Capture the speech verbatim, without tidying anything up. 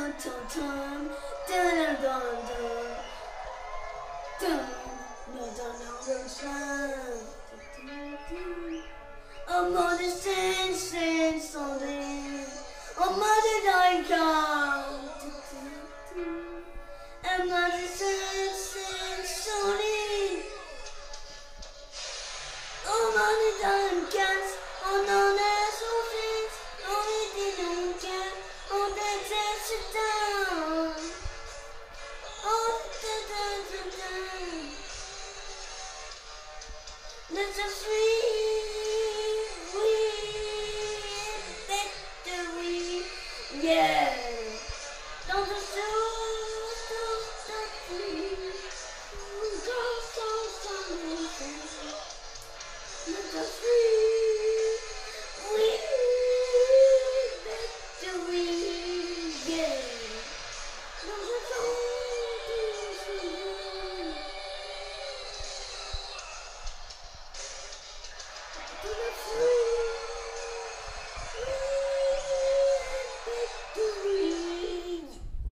dun dun dun dun dun dun dun dun dun dun dun. A mother sings, sings something. A mother died down. A mother sings, sings something. A mother died cats. Oh no, there's no things. Only didn't get. Oh, they takes it down. Oh, they takes it down. There's a sweet, sweet victory. Yeah.